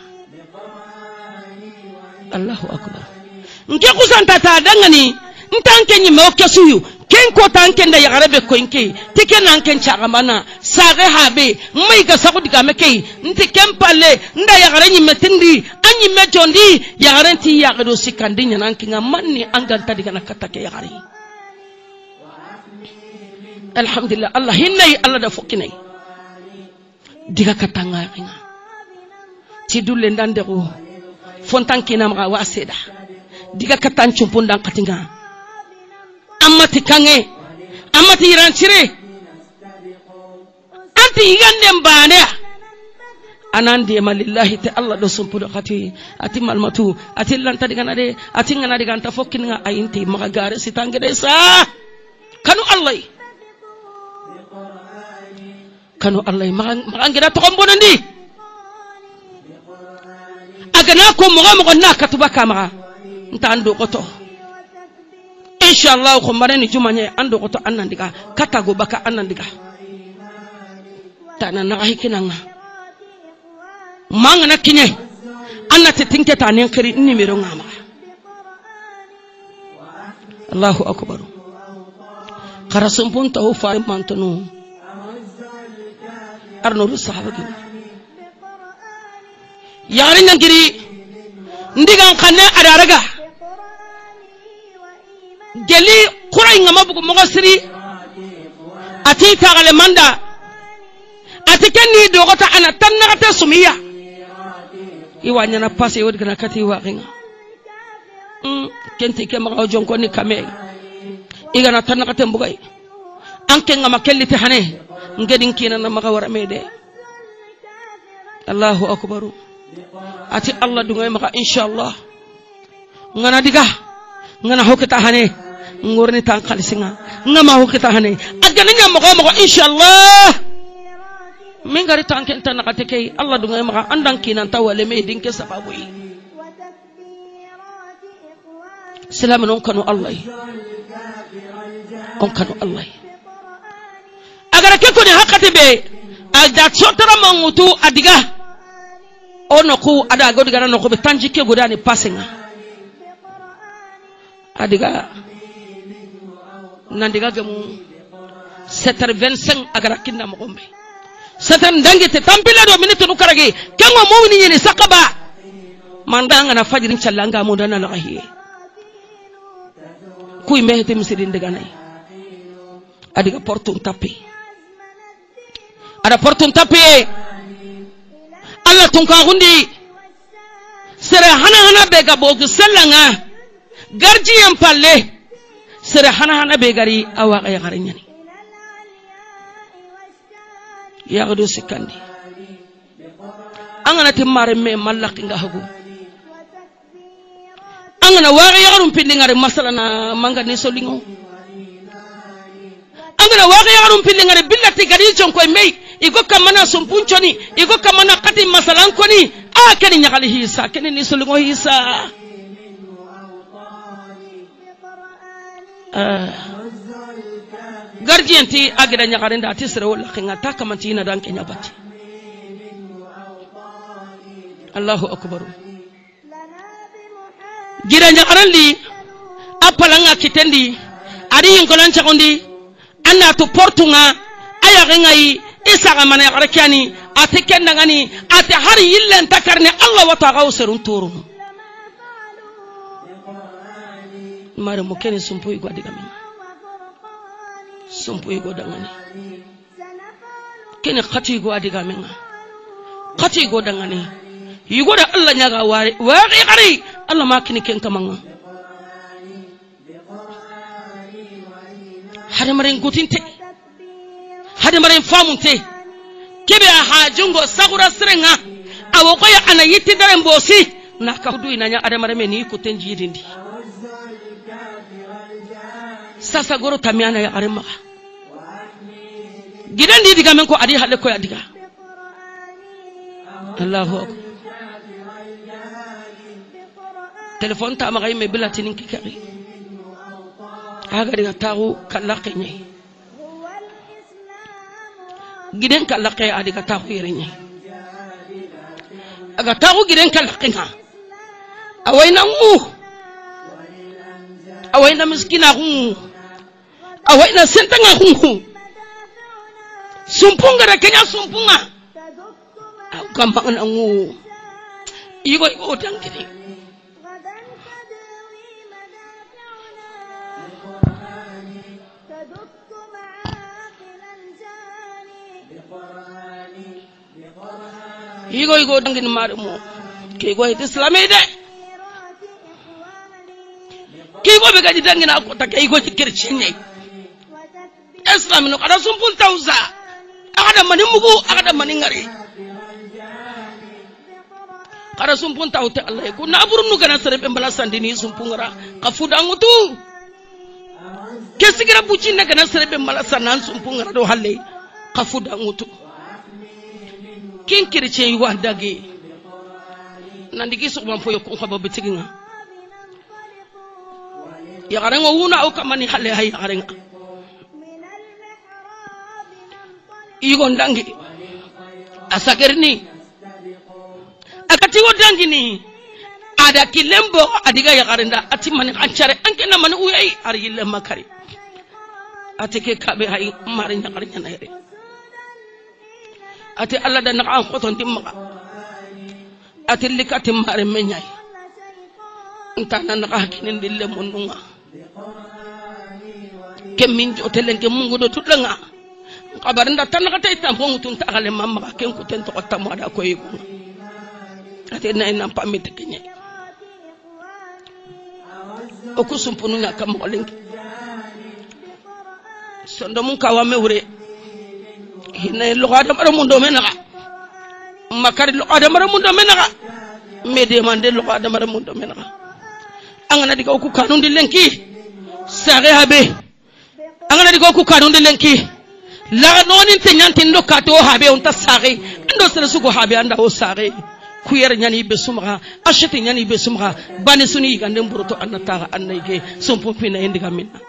Allahu akbar nge kusanta ta dangani ntanke nyime o kesuyu ken ko tanke nda yagarabe ko inke tike nanken chagamana sare habe mai ga sagudi ga meke nti kempalle nda yagare nyime tindi anyi mejondi yagare ti yagado sikandi nyananki ngamanni anganta diga nakatake yagare alhamdulillah Allah hinnai Allah da fukinai diga katanga nga ti dulle ndande ko fontanki na ma waseda diga katan chumpunda katinga amati kange amati iranchire anti igande mbane anandi malillahi ta Allah do sumpudo khati ati malmatu ati lanta diga nade ati ngana diga anta fokkinga ayinti magare sitange de sa kanu Allah magangira to kombonandi agana ko mo na katuba kama ntando koto inshallah ko marani jumanye ando koto annandiga katago baka annandiga tana na hikinanga mangana kinye annate tinke tanen kiri nimero ngama Allahu akbar qarasum punta hu fa mantunu arno sahabatu yari ngiri ndigan kanne adaraga geli kurai ngama bugu mogasiri ati tagale manda ati kenni dogota ana tannagata sumiya iwanya na passe wodi kana kati waqinga kenti ke ma jonko ni kame igana tannagata mbugay anke ngama kelliti hane ngedin kina na maka wara mede Allahu akbar ati Allah dungay maka inshallah ngana diga ngana hokata hane ngorni tan khalisinga ngama hokata hane agana nya mako inshallah min gari tan ken tan nakate kay Allah dungay maka andan kina tawale me dinke sababu yi salamun kanu Allah on kanu Allah agara keko ni hakati be ada chotara mangutu adiga ono ku ada godi gara no ko be tanjike godani passinga adiga nandiga gamu 7h25 agara kinna mo gombe satan dangete tampila do minute no karage kengo mo ni ni sakaba mandanga na fajirin challanga mo dana lagahi kuy mehte misirin daga nay adiga portum tapi ada portum tapi Allah tunka gundi sere hana bega bogu sallanga garji yam palle sere hana begari awa ya garinyani ya gado sikandi angana timmare me mallaki nga hagu angana wari yarum pillingare masalana mangani solingo angana wari yarum pillingare billati gadi jonko mei igo kamana sumpunchoni igo kamana kati masalan koni keni nyakali hisa keni ni solingo hisa gardienti agira nyakarinda atisre wala kinga takamanti ina dan kenya bati Allahu akbar gira nyakarandi apalanga kitendi ari yinkolan chakondi anna to portunga aya ngai isa ga mana yakani atikenda ngani ate hari yillen takarne Allah wa ta'ala userun turu mare mo kene sumpu igo adigami sumpu igo dangani kene khati igo adigami khati igo dangani yugo da Allah nyaga wari gari Allah makini ken kamanga hade maren gutinte hade maren famunte kebe hajungo sagura srenga awoko ya ana yitti dare mbosi na kawdu inanya ade mare meni ko tenjidindi sasa goro tamiana ya arema gidan di diga men ko adi halle ko ya diga Allahu akbar telefon ta magay me bilatinin kikari aga diga tawu kalaqini giden kalaqe adiga tawu yirinya aga tawu giden kalaqinga awayna miskina awayna sentanga sumpunga da kenya sumpunga kampangan angu igo tangkini igo dangin marmo ke go islami de ke go be gadi dangin akota ke igo kirchinye islam no kada sumpun tauza ada mani mugu ada mani ngari kada sumpun tauta Allah ko na burnu kana serebe mbalasan dini sumpungara kafudangutu kesigira bucina kana serebe mbalasan nan sumpungara do halle kafudangutu kin kirce yi wandage nan digi su ban foyo ko ba bitiginga ya garango wuna o kamani halle hay garango igon dangi asagerni akati wo dangi ni ada kilembo adiga ya garenda ati mani ancare anke na mani uyai ari yille makari atike kabe hay mari nyakari nyanaire ati Allah da naka khoton timma ati likati mare menyay intana naka kinin dille mununga kemin jotelen ke mungu do tudanga kabarinda tanaka tay tampon tun takale mamma ken ko ten to tamma da ko yiku ati na ina pamite kenye o kusumpunu nya kam ko lenki sondo mun kawame wure hina lo adam ara mundo menaka makari lo adam ara mundo menaka me demande lo adam ara mundo menaka angana diga ku kanun di lenki sare habe angana diga ku kanun di lenki la nonin tenyanti ndo kato habe on ta sare ndo sere suko habe anda o sare kuyer nyani be sumra ashati nyani be sumra bani suni gande mburuto annata annayge sompo pina indiga minna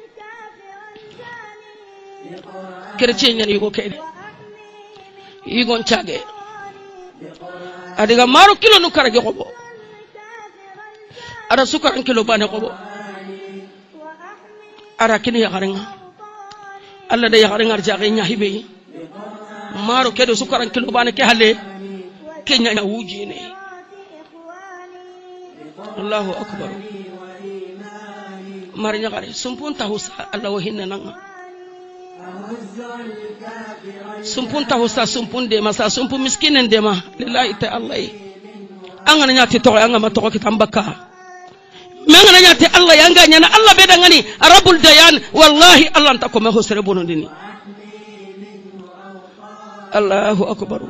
kerce nyani ko kede igon chage adiga maro kilo no karage ko bo ada sukaran kilo bane ko bo ara kini ya garenga alla da ya garenga jage nya hibe maro kedo sukaran kilo bane ke halle kenya na wuji ne Allahu akbar. Marinya kare sumpun tahusa Allah wahinna nanga. Sumpun tahusa sumpun de masa sumpun miskinen de ma lillahi ta Allah. Angana nyati to anga ma to kitambaka. Mangana nyati Allah yanga nyana Allah bedangani Rabbul Dayan wallahi Allah ntako me hosere bonondini. Allahu akbar.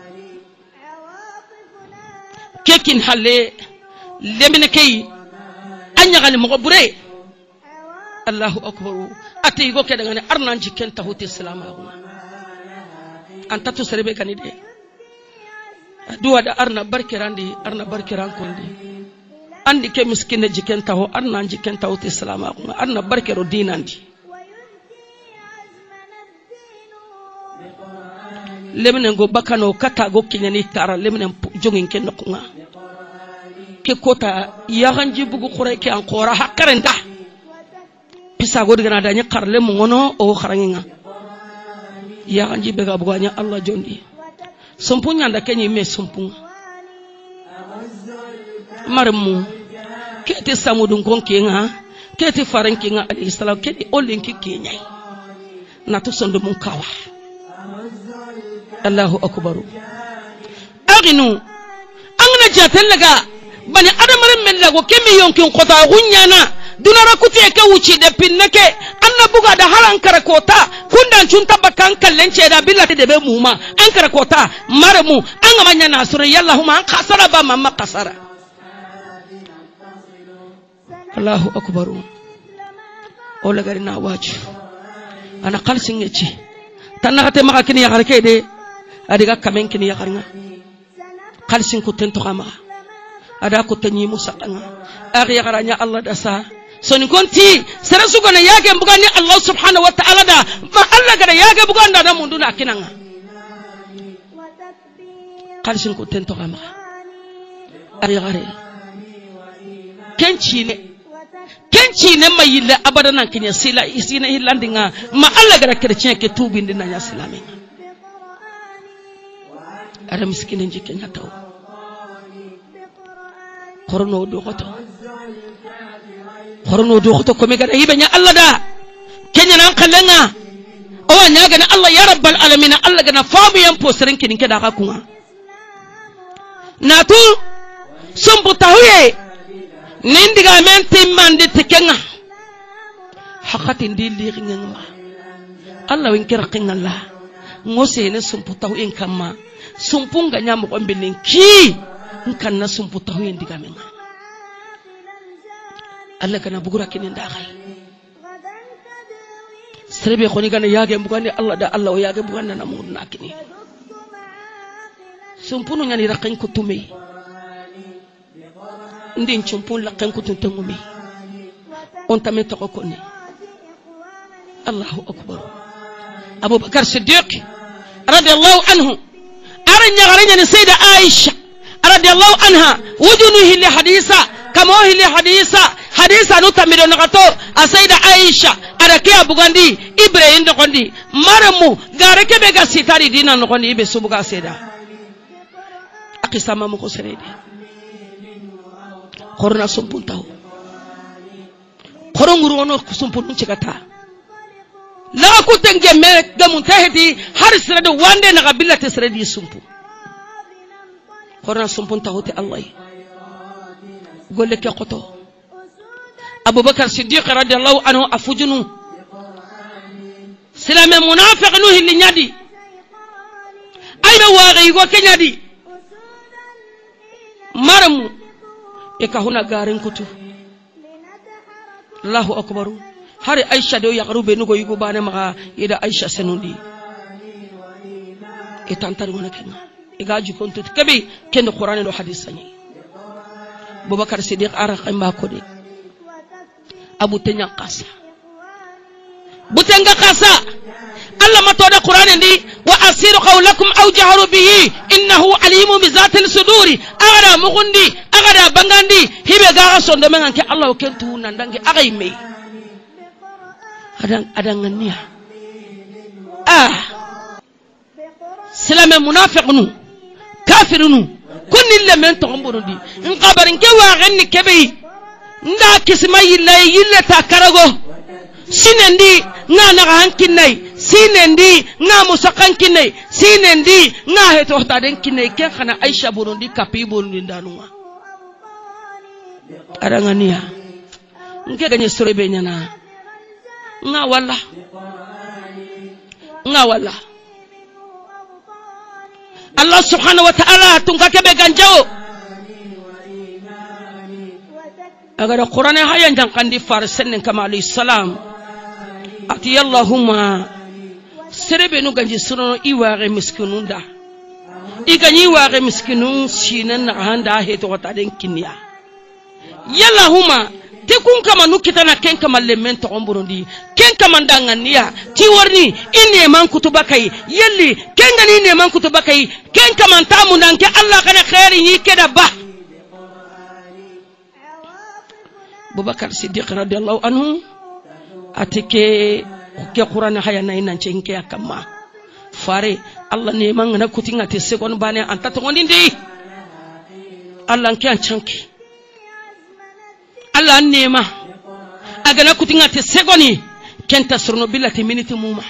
Kekin halle lemine kay anya gali mo bure. Allahu akbar. Ati go keda ngani arnan jiken tahuti salama anta to serebe kani de duwa da arna barkirandi arna barkiran kondi andi ke miskine jiken taho arnan jiken tahuti salama arna barkero dinandi lemne go bakano kata go kinyani tara lemne jongin ken nokunga ke kota yaganji bugu khore ke an qora hakarenda pisa go digana danya karle mo ngono o kharanginga yaganji bega buganya Allah jondi sumpunya nda kenyi me sumpunga marmu kete samudun konkenga kete farankinga alayhi salam kete olinki kenyai natu sondo mun kawa Allahu akbar. Aginu angna jatellaga bani adamare mellago kemi yonkin kota gunyana dunara kuti ke wuci de pinnake anna buga da haran karakota kundan cunta bakan kallence da billati de be muma an karakota marmu an gamanya nasru yallahuma an khasara ba mamma khasara. Allahu akbar. Ola garina waju ana qalsin yace tanakate maka kini ya garke de adiga kamen kini ya garnga qalsin ko tento kama ada ko tanyi musaqanga ari garanya Allah dasa soni konti sera sugona yage mbugani Allah subhanahu wa ta'ala da ma Allah gada yage buganda da munduna kinanga qalsin ko tento kama ari gare kenci ne mayille abadana kinya sila isina hilandinga ma Allah gada chrétien ke tubindi na nya islami ada miskinin jikin taw korno do khoto ko me gada hibanya Allah da kenya nan kallanga o nya gana Allah ya rabbal alamin Allah gana famu yan posarin kinin ke da ka kuma natu sumbu tahuye nindiga menti mandi tekenga hakatin dilli ngengma Allah win kirqin Allah ngose ne sumpu tahu in kama sumpunga nyamo kombelin ki nkanna sumpu tahu indiga menga Allah kana bugura kinin dagal serbe khoni gana yage bugani Allah da Allah o yage buganna namun nakini sumpunu nyani raqin kutume ndin chumpun la kan kutun tangumi on tamé to ko ni Allahu akbar Abu Bakar Siddiq radiyallahu anhu aranya ni Sayyida Aisha radiyallahu anha wujunuhi li hadisa kama li hadisa no tamido nakato Sayyida Aisha arakia bugandi Ibrahim do kondi maramu gareke be ga sitari dina no kondi be subuga seda akisama mo ko serede korona sumpun tahu koronguru wono sumpun cekata la ku tenge me gamun tahedi har sirade wande na kabila te sirade sumpu korona sumpun tahu te Allah golle ke qoto Abu Bakar Siddiq radiyallahu anhu afujunu silame munafiq no hilli nyadi aybe waagi go kenyadi maramu eka huna garin kutu Allahu akbar hari Aisha do yaqru be nugo yugo bane maka ida Aisha senundi etantar wona kenga igaji kontu kabi ken Qur'an do hadith sani Abubakar Siddiq araq imba ko de Abu Tenya qasa butenga qasa Allah matoda Qur'an ndi wa asiru qawlakum aw jaharu bihi innahu alimun bi zatil suduri agara mugundi agara bangandi hibe ga sonde men ke Allah kentu nandange agay me adang ngania silame munafiqunu kafirunu kunni le men to mburundi ngabarin ke wa ganni kebe nda kisma yilla ta karago sinendi nga na hankinai sinendi nga musakan kinai sinendi nga heto ta den kinai ke kana Aisha burundi kapi burundi danuma arangania nke ganye sorebe nyana nga wala Allah subhanahu wa ta'ala tungake be ganjao agar Quran hayan jangkandi farsen kama alayhi salam ati Allahumma serebe no ganji suno iware miskinunda iganyi ware miskinun sinan na handa heto wata den kinya Allahumma tekun kama nukitana ken kama lemento omburundi ken kama ndanganiya ti warni inne man kutubakai yalli ken gani inne man kutubakai ken kama tamu ndanke Allah kana khairi ni keda ba Abubakar Siddiq radhiyallahu anhu atike ke Qur'an haya na ina cenke akama fare Allah ne man na kutinga te sekon bane anta to ngondindi Allah nke an canki Allah nema aga na kutinga te segoni kenta surno billati miniti muma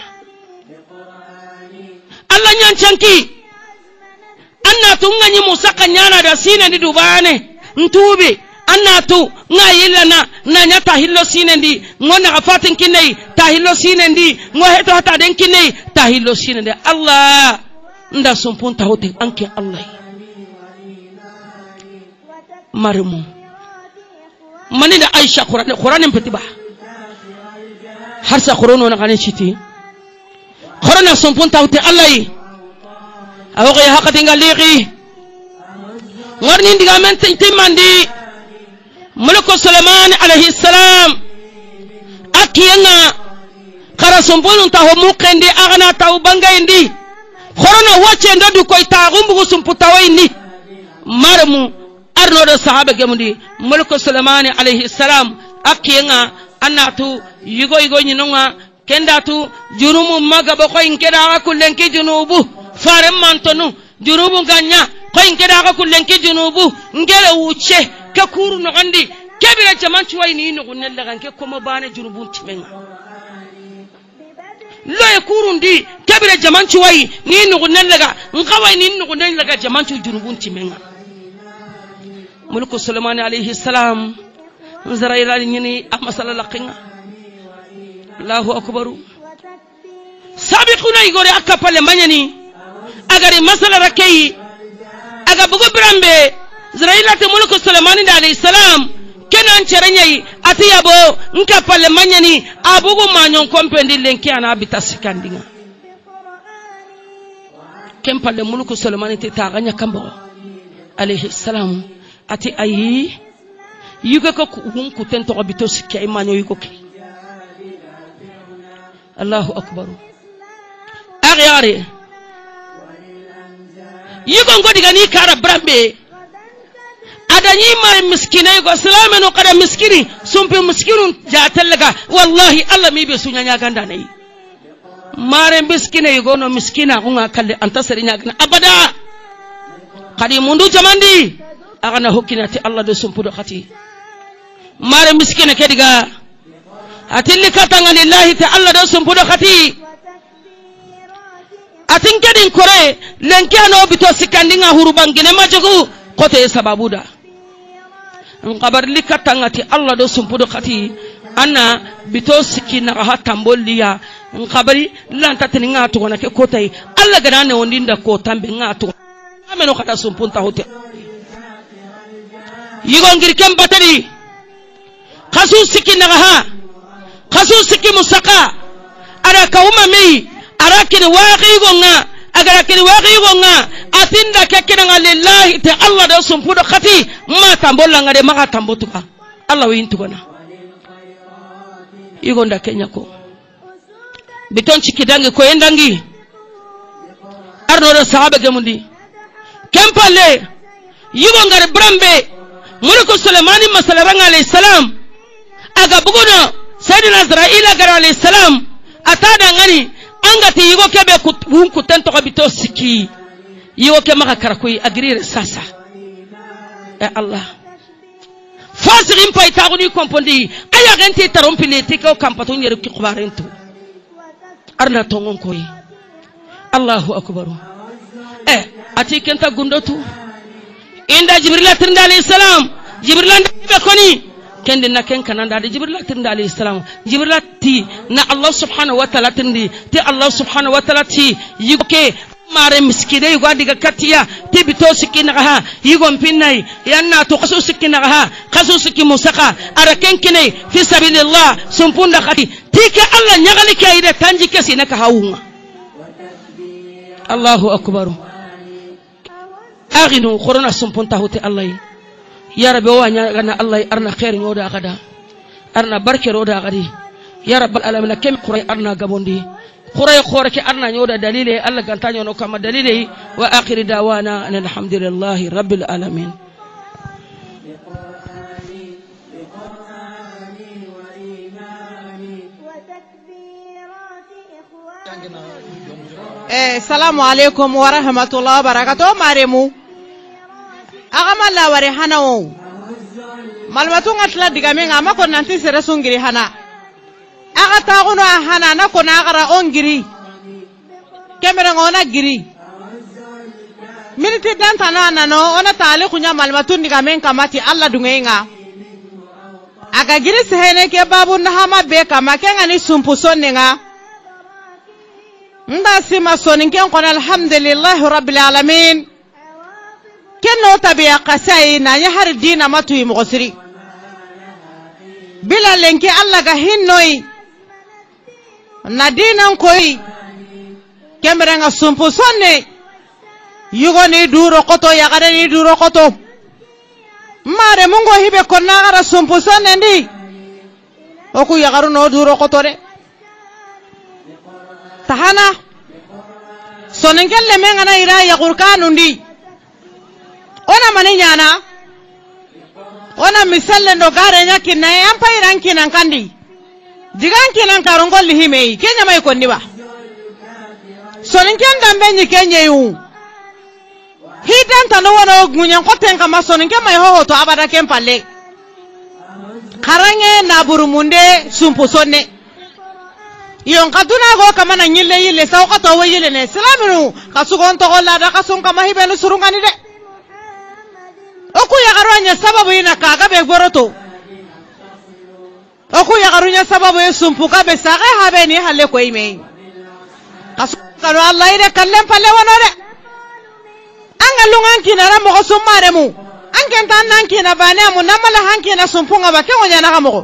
Allah nyan canki anna tunga nyi musaka nyana da sine ndi dubane ntube anna tu nga yilana na nyata hillo sine ndi ngona gafatin kinai ta hillo sine ndi ngo heto hata den kinai ta hillo sine ndi Allah nda sumpunta hote anke Allah marimu mani da Aisha Qur'anin fitiba har sa Qur'ano na ganin shiti Qur'ana sumpunta hote Allah awoga ya haka dinga liqi warni ndiga men timandi Mulku Sulaiman alayhi salam akiyanga kara sumpun ta ho mukendi agana taw bangaindi Qur'ana wace ndodu koy ta gumbu sumputa wayni marmu arno da sahaba gemundi Mulku Sulaiman alayhi salam akiyanga annatu yigo nyinonga kendatu junumu maga bako inkeda akullenki junubu fare mantonu junubu ganya ko inkeda akullenki junubu ngere wuce ka kuru no gandi kebira jamanci wayni no gunella ganke komo bane junubu timenga loye kurundi kebira jamanci way ni no gunella ga ngaway ni no gunella ga jamanci junubu timenga Mulku Sulaiman alayhi salam zaraila nyini amasala laqinga Allahu akbaru sabiquna igore akapale manyani agari masala rakei aga bugo brambe zaraila te Mulku Sulaiman alayhi salam kenan ceranyai atiyabo nkapale manyani abugo manyon kompendi lenki ana bitasikandinga kempale Mulku Sulaiman te taganya kambo alayhi salam ati ayi yuga ko hunku tento bito sikya imanyo yugo ki Allahu akbar aghyare yugo ngodi gani kara brambe adanyi ma miskine go salameno kada miskini sumpe miskinun jatallaga wallahi Allah mi be sunya ganda nayi mare miskine yugo no miskina kunga kalle antasari nyagna abada kadi mundu jamandi agana hokinati Allah do sumpudo khati mare miskine kediga atilli katanga lillahi ta'ala do sumpudo khati atin kedin kore lenkano bito sikandinga hurubangine majogu kote sababuda ngabar likatanga ti Allah do sumpudo khati anna bito sikina hatambolliya ngabari lanta tininga to wona ke kotai Allah gadane wondinda ko tambe ngato ameno kada sumpunta hote yigo ngir kem batari khasusi naha khasusi musaka ara kauma mi ara kin waqi gonga agara kin waqi gonga atinda kekena lillahi ta Allah da sumpudo khati ma tambolla ngade maka tambotuka Allah wintugona yigo nda Kenya ko biton cikidangi ko endangi arno do sahaba gemundi kempale yigo ngar brambe Mulku Sulaiman masalaranga alayhi salam aga bugono Sayyidina Azraila gara alayhi salam atada ngani angati yigo kebe hunku tento kabito siki yigo ke maka karakoi agrire sasa Allah fasirin pay taguni kompondi aya genti tarompile tiko kampato nyer ki khubarento arna tongon koy Allahu akbar ati kenta gundotu inda jibril tirnda alayhi salam jibril be koni kendi na ken kananda de jibril tirnda alayhi salam jibril ti na Allah subhanahu wa ta'ala tindi ti Allah subhanahu wa ta'ala ti yuke mare miskide yugo diga katiya ti bito sikina ha yugo pinnai yanna to qasu sikina ha qasu sikki musaka ara kenkine fi sabilillah sumpunda khati tika Allah nyagali kaide tanji kesi naka hawunga Allahu akbar aginu corona sumpunta hote Allah ya rabbi wa nyagana Allah arna khair nyoda gada arna barke roda gadi ya rabbal alamin kem quray arna gabondi quray khorake arna nyoda dalile Allah gantanyo no kama dalile wa akhir dawana alhamdulillahi rabbil alamin Assalamu alaikum wa rahmatullahi wa barakatuh maremu agama la wari hanawo malmatu ngatla digamenga mako nanti sere sungiri hana aga taguno hana na ko na gara ongiri kemere ngona giri miniti dan tanana no ona tale kunya malmatu digamen kamati alla dungenga aga giri sehene ke babu na hama be kama kenga ni sumpu sonnenga nda sima sonin ken kon alhamdulillah rabbil alamin kenno tabiya qasai na ya har dina matu mugosiri bila lenki alla ga hinnoi na dinan koyi kemrenga sumpu sonne yugo ni duro koto ya gare ni duro koto mare mungo hibe konna gara sumpu sonne ndi oku ya garu no duro koto de tahana sonengelle mengana ira ya qur'anu ndi ona maninyana ona misalle ndo gare nyakina yampa iranki nan kandi diganki nan karongol himei kenya mai konni ba sonenken dambe nyi kenya yu hidan tano wono gunyan koten kama sonenken mai ho to abada kempalle karange na burumunde sumpu sonne yon kaduna go kama na nyille yille saw kato we yille ne islaminu kasugon to golla da kasun kama hibenu surungani de oku ya garwanya sababu ina kaga be goroto oku ya garunya sababu yesumpuka be saga habe ni halle ko ime kasukano Allah ide kallem palle wonore anga lungan kinara mo sumare mu anken tan nan kina bane mu namala hankina sumpunga ba kewonya na kamo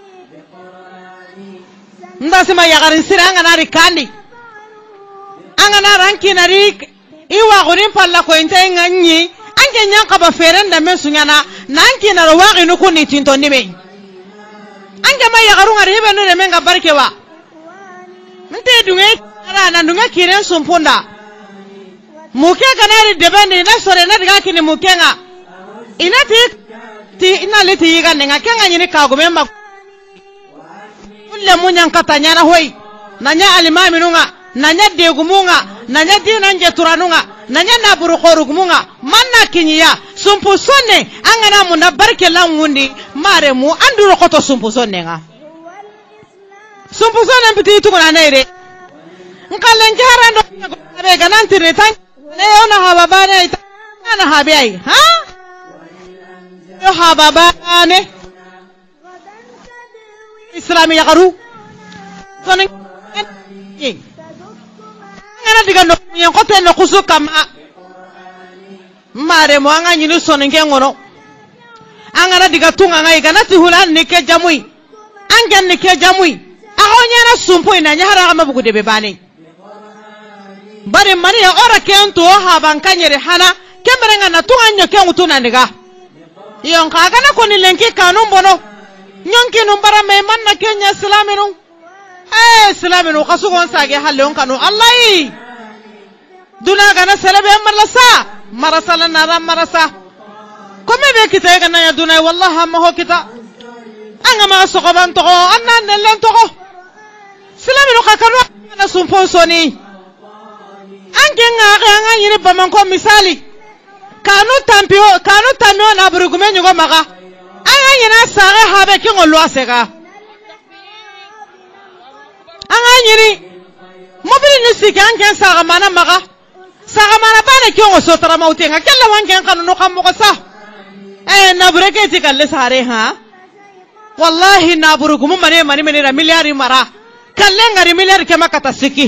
nda sima ya garin siranga na rikandi anga na ranki na rik iwa gurin palla ko inte nganyi anke nyanka ba ferenda mesunyana nanki na rawagi nuku ni tinto ndime anke ma ya garunga ribe no menga barkewa nte dunge ara na dunge kiren sumpunda muke ganari debende na sore na diga kini mukenga inati ina leti yiga nenga kenga nyini kagumemba kulle munyan katanyana hoy nanya alimami nunga nanya degumunga nanya dinanje turanunga nanya naburu khorugumunga manna kinyiya sumpu sonne angana muna barke langundi mare mu anduro koto sumpu sonne nga sumpu sonne mpiti tukuna neire nkalen jarando abe ganantire tan ne ona hababane itana habai ha yo hababane islami yagaru sonen ngana diga no nyen kote no kusuka mare mo anga nyinu sonen ngono angana diga tunga ngai ganati hulan ni ke jamui angen ni ke jamui ahonya na sumpo ina nyahara kama buku de bebane bare mani ya ora kento ha bankanyere hana kemerenga na tunga nyoke ngutuna ndiga yon kaga na koni lenki kanun bono nyonki numbara me manna kenya islaminu islaminu kasugon sage halon kanu allahi duna gana salabe marasa lana ram marasa kome be kita gana ya duna wallahi ma ho kita anga ma sokoban to annan nelen to islaminu kakanu na sumpon soni ange nga yini baman ko misali kanu tampio na burugume nyugo maga anga nyina sare habe kingo luasega anga nyini mobili nusika anken saga mana maga saga mana bana kingo sotara mautenga kella wanken kanu no kammo sa na bureke tikalle sare ha wallahi na burugumu mane ra miliyari mara kallenga ri miliyari kema katasiki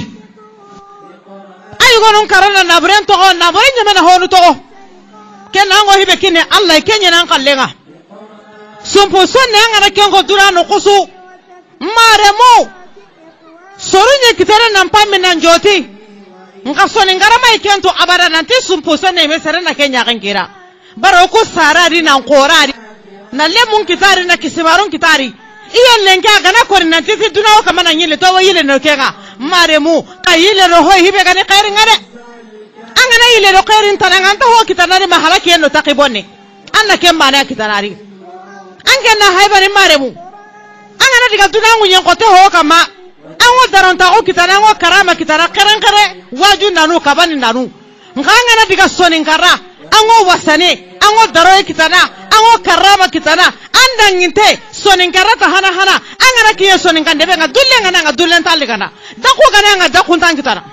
ay gonon karana na buren to na buren nyamena honu to kenna ngo hibe kine Allah kenya nan kallenga sumpo sonne ngara kengo durano kusu maremo sorunye kitara nan pamme nan joti nga soni ngara mai kento abara nanti sumpo sonne me serena kenya kankira baro ko sarari nan qorari na lemun kitari na kisibaron kitari iya lenga gana kori nanti fi dunawo kama na nyile to yile no kenga maremu kayile ro ho hibe gane khairi ngare angana yile ro khairin tananga to ho kitanari mahala keno takibonni anna kemba na kitanari angena haibari maremu angana diga dunangu nyenkote ho kama ango daronta o kitanango karama kitara kare waju nanu kabani nanu ngana diga soni ngara ango wasane ango daro kitana ango karama kitana anda nginte soni ngara ta hana angana kiye soni ngandebe nga dulle ngana nga dulle talikana dako gana nga dakuntan kitana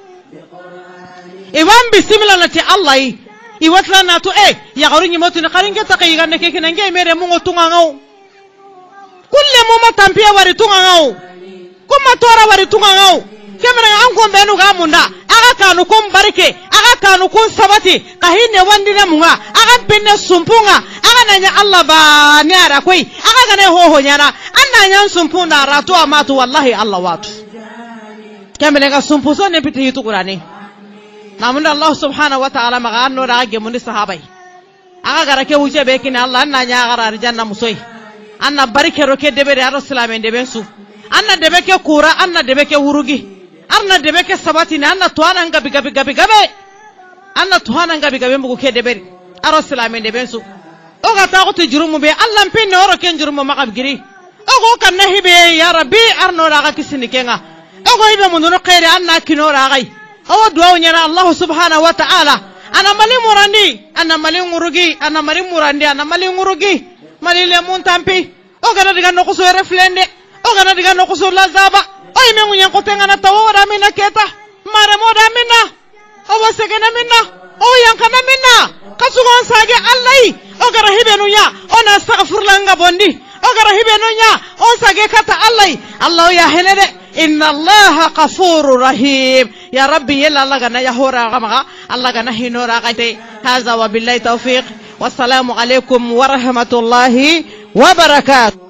iwan bismillah lati Allah iwatla na to ya garunya motu na karinge taqiga ne keke nange mere mungo tunga ngau kulle mo matampia wari tunga ngau kuma tora wari tunga ngau kemera anko mbenu ga munda aga kanu kum barike aga kanu kun sabati kahine wandina munga aga pinne sumpunga aga nanya Allah ba ne ara koi aga gane hoho nyana annanya sumpunda ratu amatu wallahi Allah watu kemera ga sumpuso ne piti yitu qurani namun Allah subhanahu wa ta'ala maga anno rage mun sahabai aga garake wuje be kin Allah annanya gara janna musoi anna barike roke debe de rasulame debe su anna debe ke kura anna debe ke wurugi anna debe ke sabati na anna tuana ngabi gabe anna tuana ngabi mbugo ke debe rasulame debe su o ga ta ko jurumu be Allah pinne oro ken jurumu makabgiri o go kan nahibe ya rabbi arno raga kisini kenga o go ibe mun no khairi anna kino ragai awa duwa nyana Allah subhanahu wa ta'ala ana mali murandi ana mali ngurugi ana mali murandi ana mali ngurugi mali le muntampi o gana diga no kuso reflende o gana diga no kuso lazaba o ime ngunya ko tenga na tawara mina keta mare moda minna o wasegena minna o yankana minna kasugon sage Allah o gara hibenu nya ona astaghfirullah ngabondi o gara hibenu nya on sage kata Allah ya henede inna Allah ghafurur rahim يا ربي يلا الله غنا يهورا غمغا الله غنا هينورا غتي هذا وبالله توفيق والسلام عليكم ورحمة الله وبركاته.